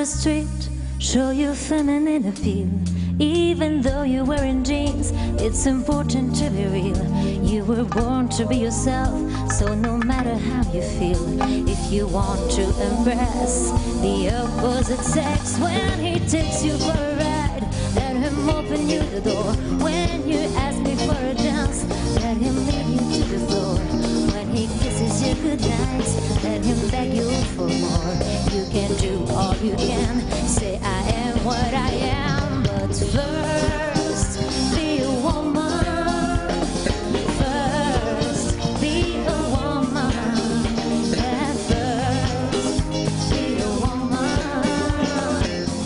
street, show your feminine appeal. Even though you're wearing jeans, it's important to be real. You were born to be yourself, so no matter how you feel, if you want to impress the opposite sex, when he takes you for a ride, let him open you the door. When you ask me for a dance, let him lead you to the floor. When he kisses you goodnight, let him beg you for more. You can do all you can, say I am what I am, but first be a woman. First be a woman. Yeah, first be a woman.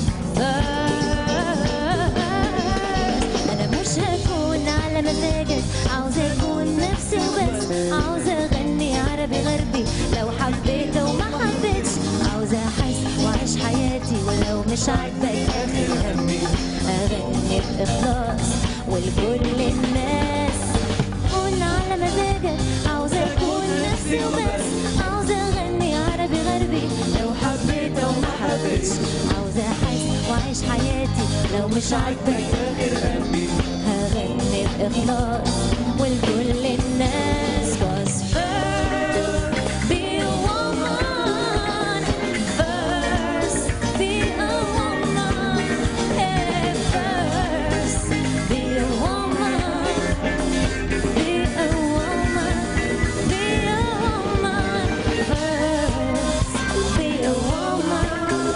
First أنا مش هكون على مزاجك، عاوزة أكون نفسي وبس. عاوزة أغني عربي غربي لو حبيت وما حبيتش. عاوزة أحس وأعيش حياتي ولو مش عاجبك آخر همي. أغني بإخلاص ولكل الناس. كون على مزاجك، عاوزة أكون نفسي وبس. عاوزة أغني عربي غربي لو حبيت وما حبيتش. عاوزة أحس وأعيش حياتي لو مش عاجبك آخر همي. هغني بإخلاص ولكل الناس. Cause first be a woman. First be a woman. Hey, first be a woman. Be a woman. Be a woman. First be a woman.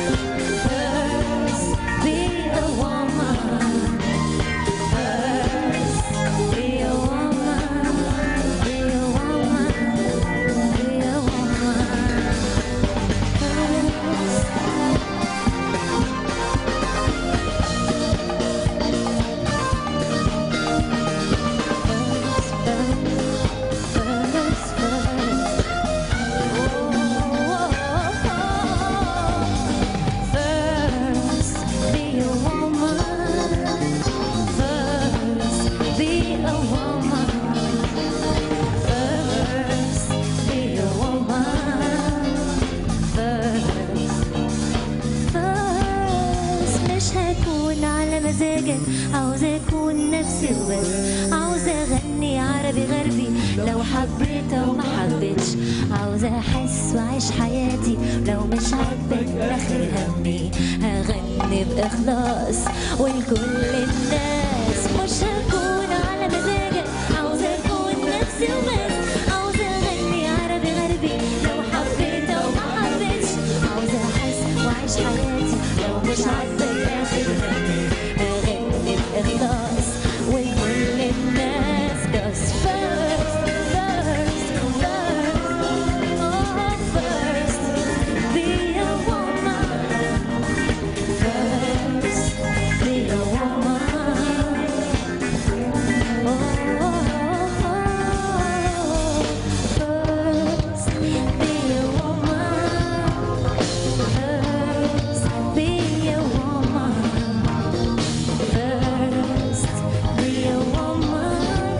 First be a woman. First be a woman. Be a woman. Be a woman. First be a woman. First be a woman. First be a woman. First مش هكون على مزاجك، عاوزة أكون نفسي وبس. عاوزة أغني عربي غربي لو حبيت أو ما حبيتش. عاوزة أحس وأعيش حياتي لو مش عاجبك آخر همي. هغني بإخلاص ولكل الناس. مش هكون على مزاجك، عاوزة أكون نفسي وبس. عاوزة أغني عربي غربي لو حبيت أو ما حبيتش. عاوزة أحس وأعيش حياتي لو مش عاجبك آخر همي. هغني بإخلاص ولكل الناس. Cause first, first, first, be a woman. First, be a woman. First, be a woman. First, be a woman. First, be a woman.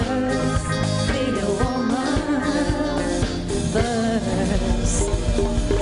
First,